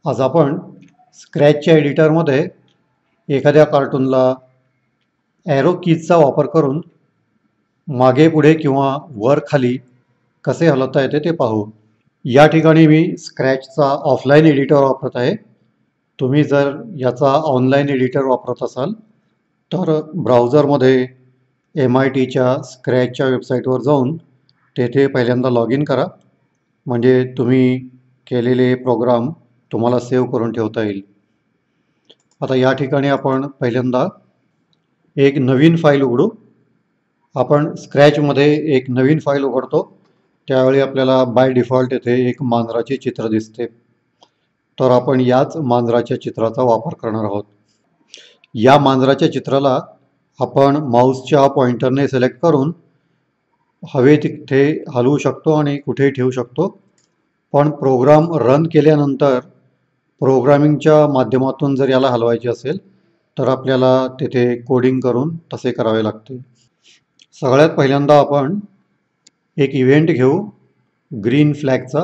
आज आपण स्क्रॅचच्या एडिटरमध्ये एखाद्या कार्टूनला ॲरो कीजचा वापर करून मागे पुढे किंवा वर खाली कसे हलवता येते ते पाहू. या ठिकाणी मी स्क्रॅचचा ऑफलाईन एडिटर वापरत आहे. तुम्ही जर याचा ऑनलाईन एडिटर वापरत असाल तर ब्राउझरमध्ये MITच्या स्क्रॅचच्या वेबसाईटवर जाऊन तेथे पहिल्यांदा लॉग इन करा, म्हणजे तुम्ही केलेले प्रोग्राम तुम्हाला सेव्ह करून ठेवता येईल. आता या ठिकाणी आपण पहिल्यांदा एक नवीन फाईल उघडू. आपण स्क्रॅचमध्ये एक नवीन फाईल उघडतो त्यावेळी आपल्याला बाय डिफॉल्ट येथे एक मांजराचे चित्र दिसते. तर आपण याच मांजराच्या चित्राचा वापर करणार आहोत. या मांजराच्या चित्राला आपण माऊसच्या पॉइंटरने सिलेक्ट करून हवे तिथे हलवू शकतो आणि कुठेही ठेवू शकतो. पण प्रोग्राम रन केल्यानंतर प्रोग्रामिंगच्या माध्यमातून जर याला हलवायचे असेल तर आपल्याला तेथे कोडिंग करून तसे करावे लागते. सगळ्यात पहिल्यांदा आपण एक इव्हेंट घेऊ ग्रीन फ्लॅगचा,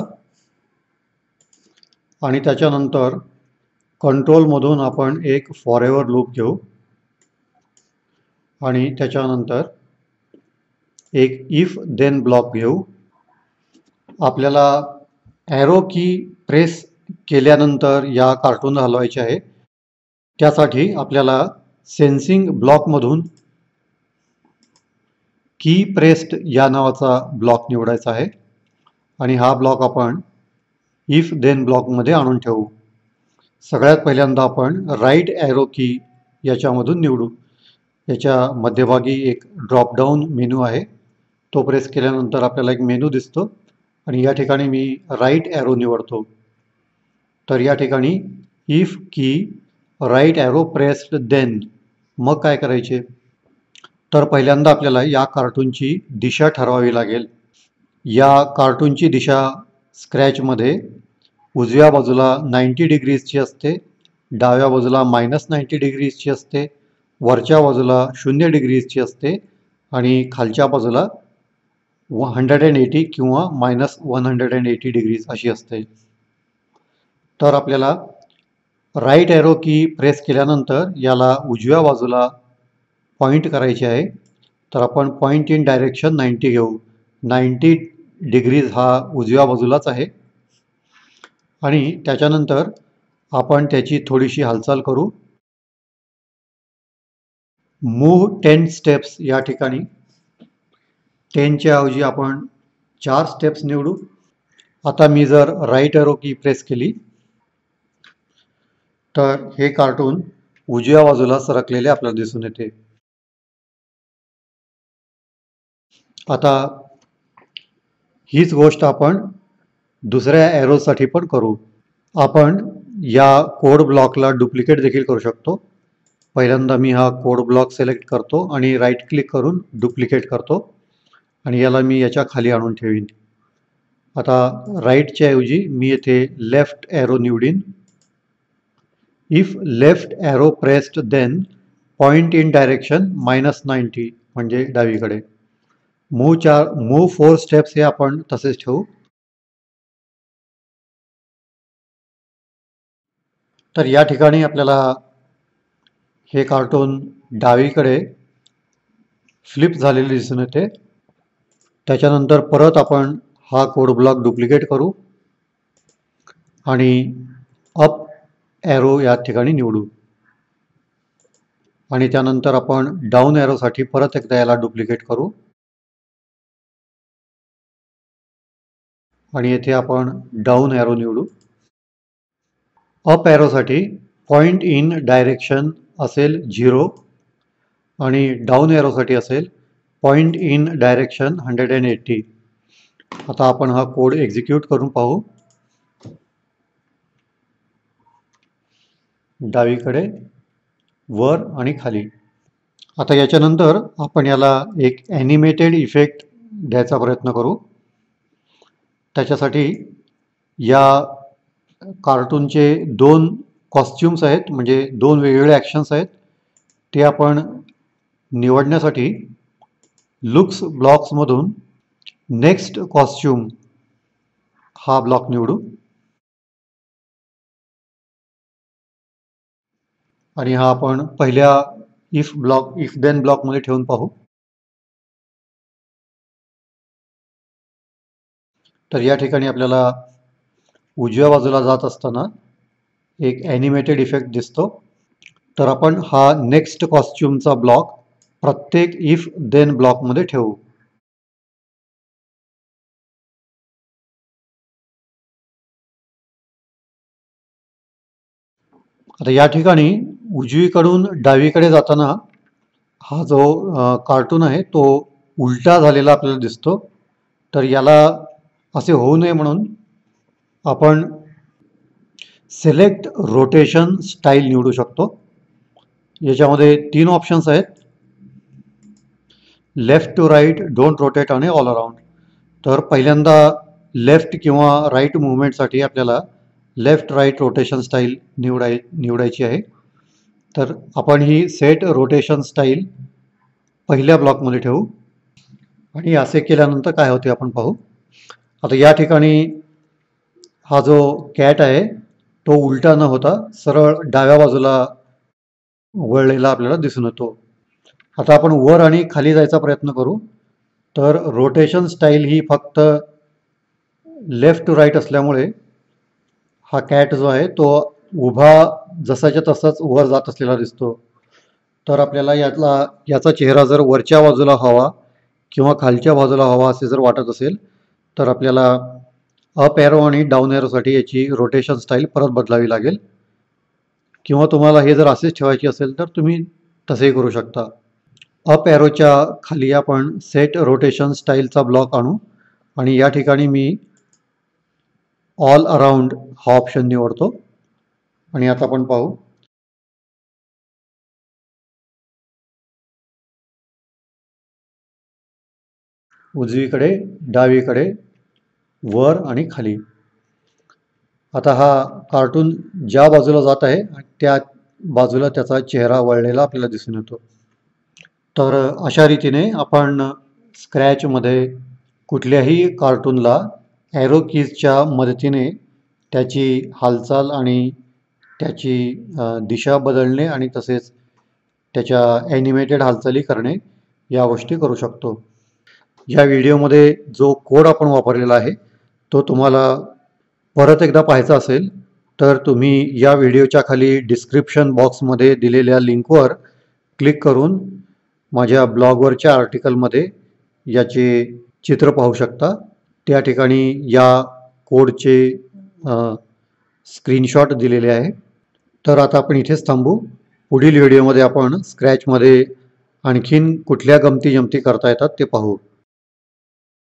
आणि त्याच्यानंतर कंट्रोलमधून आपण एक फॉरएव्हर लूप घेऊ आणि त्याच्यानंतर एक इफ देन ब्लॉक घेऊ. आपल्याला ॲरो की प्रेस केल्यानंतर या कार्टून हलवायचे आहे. त्यासाठी आपल्याला सेन्सिंग ब्लॉकमधून की प्रेस्ड या नावाचा ब्लॉक निवडायचा आहे आणि हा ब्लॉक आपण इफ देन ब्लॉकमध्ये आणून ठेवू. सगळ्यात पहिल्यांदा आपण राईट ॲरो की याच्यामधून निवडू. याच्या मध्यभागी एक ड्रॉपडाऊन मेनू आहे, तो प्रेस केल्यानंतर आपल्याला एक मेनू दिसतो आणि या ठिकाणी मी राईट ॲरो निवडतो. तर या ठिकाणी इफ की राईट ॲरो प्रेस्ड देन, मग काय करायचे तर पहिल्यांदा आपल्याला या कार्टूनची दिशा ठरवावी लागेल. या कार्टूनची दिशा स्क्रॅचमध्ये उजव्या बाजूला 90 डिग्रीजची असते, डाव्या बाजूला -90 डिग्रीजची असते, वरच्या बाजूला 0 डिग्रीजची असते आणि खालच्या बाजूला 180 किंवा -180 डिग्रीज अशी असते. तर आपल्याला राईट ॲरो की प्रेस केल्यानंतर याला उजव्या बाजूला पॉईंट करायचे आहे. तर आपण पॉईंट इन डायरेक्शन 90 घेऊ. 90 डिग्रीज हा उजव्या बाजूलाच आहे आणि त्याच्यानंतर आपण त्याची थोडीशी हालचाल करू. मूव्ह 10 स्टेप्स या ठिकाणी 10च्या ऐवजी आपण 4 स्टेप्स निवडू. आता मी जर राईट ॲरो की प्रेस केली तर हे कार्टून उजव्या बाजूला सरकलेले आपल्याला दिसून येते. आता हीच गोष्ट आपण दुसऱ्या ॲरोसाठी पण करू. आपण या कोड ब्लॉकला डुप्लिकेट देखील करू शकतो. पहिल्यांदा मी हा कोड ब्लॉक सिलेक्ट करतो आणि राईट क्लिक करून डुप्लिकेट करतो आणि याला मी याच्या खाली आणून ठेवीन. आता राईटच्या ऐवजी मी येथे लेफ्ट ॲरो निवडीन. If left arrow pressed then point in direction -90 म्हणजे डावीकडे. मूव्ह 4 स्टेप्स हे आपण तसेच ठेवू. तर या ठिकाणी आपल्याला हे कार्टून डावीकडे फ्लिप झालेले दिसून येते. त्याच्यानंतर परत आपण हा कोड ब्लॉक डुप्लिकेट करू आणि अप ॲरो या ठिकाणी निवडू आणि त्यानंतर आपण डाऊन ॲरोसाठी परत एकदा याला डुप्लिकेट करू आणि येथे आपण डाऊन ॲरो निवडू. अप ॲरोसाठी पॉईंट इन डायरेक्शन असेल 0 आणि डाऊन ॲरोसाठी असेल पॉईंट इन डायरेक्शन 180. आता आपण हा कोड एक्झिक्यूट करून पाहू. डावीकडे, वर आणि खाली. आता याच्यानंतर आपण याला एक ॲनिमेटेड इफेक्ट द्यायचा प्रयत्न करू. त्याच्यासाठी या कार्टूनचे 2 कॉस्ट्युम्स आहेत, म्हणजे 2 वेगवेगळे ॲक्शन्स आहेत. ते आपण निवडण्यासाठी लुक्स ब्लॉक्समधून नेक्स्ट कॉस्ट्यूम हा ब्लॉक निवडू. आणि हा आपण पहिल्या इफ देन ब्लॉकमध्ये ठेवून पाहू. तर या ठिकाणी आपल्याला उजव्या बाजूला जात असताना एक ॲनिमेटेड इफेक्ट दिसतो. तर आपण हा नेक्स्ट कॉस्ट्युमचा ब्लॉक प्रत्येक इफ देन ब्लॉकमध्ये ठेवू. आता या ठिकाणी उजवीकडून डावीकडे जाताना हा जो कार्टून आहे तो उलटा झालेला आपल्याला दिसतो. तर याला असे होऊ नये म्हणून आपण सिलेक्ट रोटेशन स्टाईल निवडू शकतो. याच्यामध्ये 3 ऑप्शन्स आहेत, left to right, don't rotate आणि ऑल अराउंड. तर पहिल्यांदा लेफ्ट किंवा राईट मुवमेंटसाठी आपल्याला लेफ्ट राईट रोटेशन स्टाईल निवडायची आहे. तर आपण ही सेट रोटेशन स्टाईल पहिल्या ब्लॉकमध्ये ठेवू आणि असे केल्यानंतर काय होते आपण पाहू. आता या ठिकाणी हा जो कॅट आहे तो उलटा न होता सरळ डाव्या बाजूला वळलेला आपल्याला दिसून येतो. आता आपण वर आणि खाली जायचा प्रयत्न करू. तर रोटेशन स्टाईल ही फक्त लेफ्ट टू राईट असल्यामुळे हा कॅट जो आहे तो उभा जसाच्या तसाच वर जात असलेला दिसतो. तर आपल्याला याचा चेहरा जर वरच्या बाजूला हवा किंवा खालच्या बाजूला हवा असे जर वाटत असेल तर आपल्याला अप एरो आणि डाऊन एरोसाठी याची रोटेशन स्टाईल परत बदलावी लागेल. किंवा तुम्हाला हे जर असेच ठेवायची असेल तर तुम्ही तसेही करू शकता. अप एरोच्या खाली आपण सेट रोटेशन स्टाईलचा ब्लॉक आणू आणि या ठिकाणी मी ऑल अराउंड हा ऑप्शन निवडतो आणि आता आपण पाहू. उजवीकडे, डावीकडे, वर आणि खाली. आता हा कार्टून ज्या बाजूला जात आहे त्या बाजूला त्याचा चेहरा वळलेला आपल्याला दिसून येतो. तर अशा रीतीने आपण स्क्रॅचमध्ये कुठल्याही कार्टूनला ॲरो कीजच्या मदतीने त्याची हालचाल आणि त्याची दिशा बदलणे आणि तसेच त्याच्या ॲनिमेटेड हालचाली करणे या गोष्टी करू शकतो. या व्हिडिओमध्ये जो कोड आपण वापरलेला आहे तो तुम्हाला परत एकदा पाहायचा असेल तर तुम्ही या व्हिडिओच्या खाली डिस्क्रिप्शन बॉक्समध्ये दिलेल्या लिंकवर क्लिक करून माझ्या ब्लॉगवरच्या आर्टिकलमध्ये याचे चित्र पाहू शकता. त्या ठिकाणी या कोडचे स्क्रीनशॉट दिलेले आहे. तर आता आपण इथेच थांबू. पुढील व्हिडिओमध्ये आपण स्क्रॅचमध्ये आणखीन कुठल्या गमती जमती करता येतात ते पाहू.